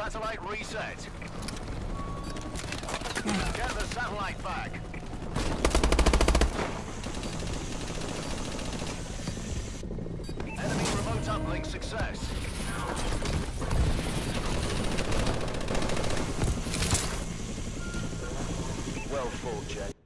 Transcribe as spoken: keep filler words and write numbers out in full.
Satellite reset. Get the satellite back. Enemy remote uplink success. Well fought, Jay.